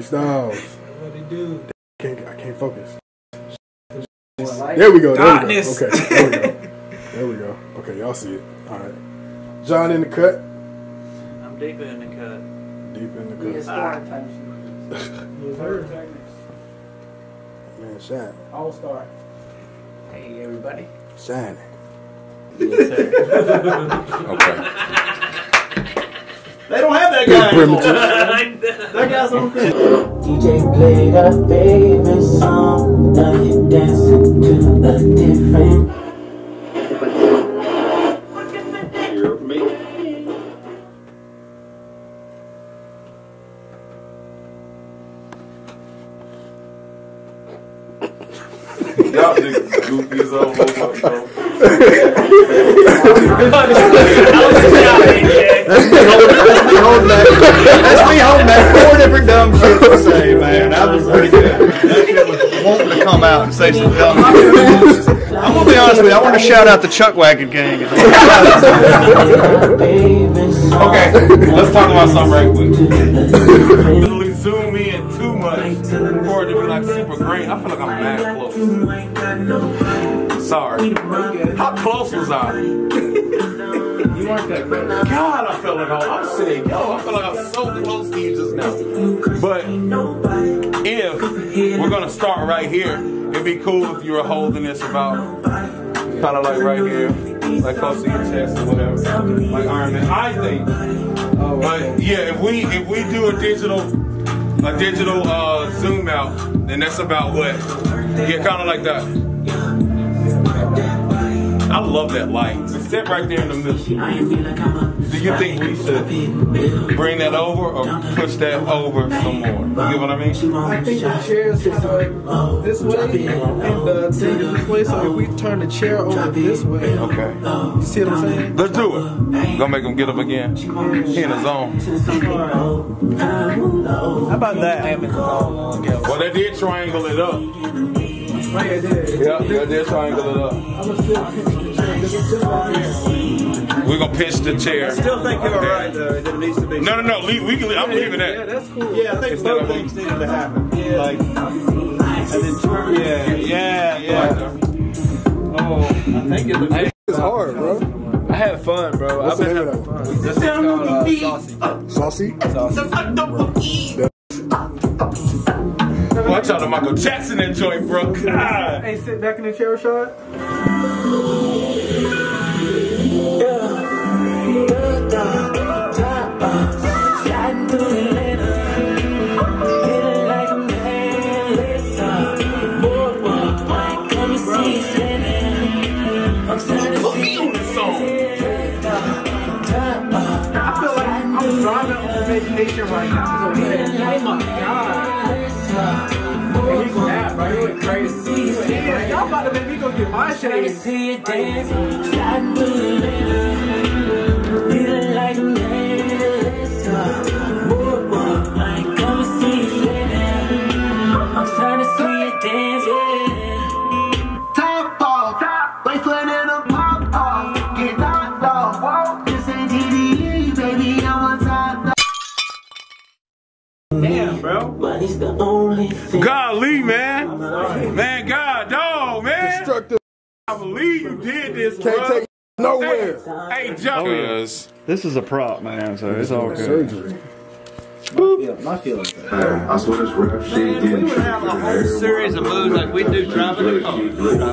Freestyles. What he do? I can't focus. There we go. There we go. Okay. There we go. There we go. Okay, y'all see it. All right. John in the cut. I'm deep in the cut. Deep in the cut. Man, Shad. All-star. Hey, everybody. Shad. Yes, sir. Okay. They don't have that guy anymore. That guy's on DJ played our favorite song. Now you're dancing to a different. Hear me. Y'all niggas goofy as all over, bro. That's me holding back 4 different dumb shit to say, man. That was pretty good. That shit was wanting to come out and say some dumb shit. I'm gonna be honest with you, I want to shout out the Chuck Wagon gang. Okay, let's talk about something right quick. Literally zoom in too much for it to be like super green. I feel like I'm mad close. Sorry. How close was I? You weren't that close. God, I felt like I'm saying, yo, I feel like I'm so close to you just now. But if we're gonna start right here, it'd be cool if you were holding this about kind of like right here, like close to your chest or whatever, like Iron Man. I think. But yeah, if we do a digital zoom out, then that's about what? Yeah, kind of like that. I love that light. Step right there in the middle. Do you think we should bring that over or push that over some more? You get what I mean? I think the chairs is this way and the thing is this way. So if we turn the chair over this way, Okay. you see what I'm saying? Let's do it. Gonna make him get up again. He in the zone. How about that? Well, they did triangle it up. Right, I did. Yeah, they did triangle it up. I'm gonna still pinch the chair. This is still right here. We're gonna pinch the chair. I still think you're right though. It needs to be. No. We can. I'm leaving Yeah, that. that's cool. Yeah, I think both things needed to happen. Yeah. Like, and then yeah. Oh, I think it looks. It's hard, bro. I had fun, bro. What's the name of that? This is called Saucy. Saucy? Watch out, Michael Jackson that joint, bro. God. Hey, sit back in the chair, Rashaad. Put me on this song. I feel like I'm driving on vacation right now. Oh my god. And he snapped, bro. He went crazy. Y'all about to make me go get my shades. Feeling like a man. Come and see you later. I'm trying to see you dance, yeah. Top off, waistline and a pop off. Get knocked off. This ain't TDE, baby. I'm on top. Damn, bro. But he's the only thing. Golly, man. Man, God, dog, man. Destructive. I believe you did this, bro. Can't take nowhere. Hey, John. This is a prop, man, so it's all good. Surgery. My feelings. I swear this rap shit getting We would have a whole series of moves like we do driving the car.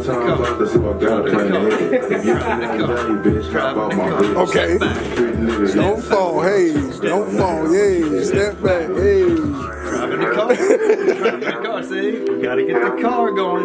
Okay. Don't fall, hey. Don't fall, yay. Step back, hey. Driving the car. Driving the car, see? Gotta get the car going.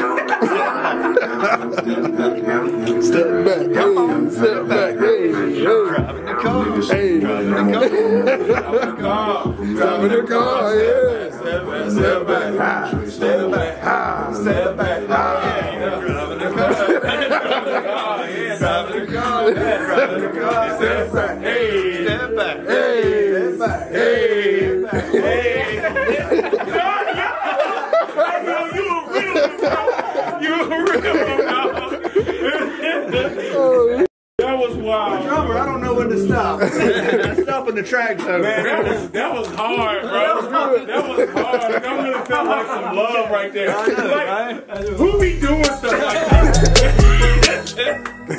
Step back, hey. Step back, hey. Driving the car. Hey. Driving the car. Driving the car, yeah. Step back, step back, step back, driving the car, driving the car, step back, hey, step back, hey, step back, hey, you a real dog. That was wild. Drummer, I don't know when to stop. Stopping the track though. Man, that was hard, bro. That was hard. Like, I really felt like some love right there. Like, who be doing stuff like that?